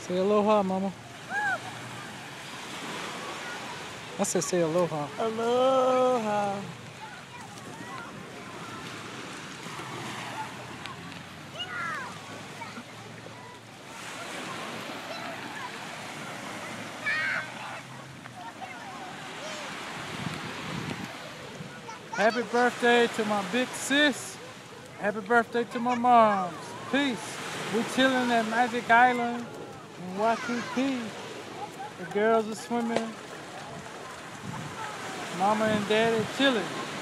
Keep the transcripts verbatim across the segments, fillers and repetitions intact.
Say aloha, mama. I said say aloha. Aloha. Happy birthday to my big sis. Happy birthday to my moms. Peace. We chilling at Magic Island in Waikiki. The girls are swimming. Mama and daddy chilling.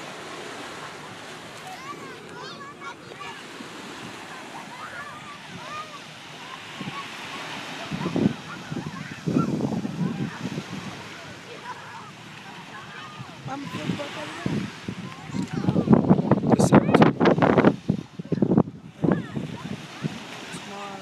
I'm just looking. The seventeenth. Tomorrow.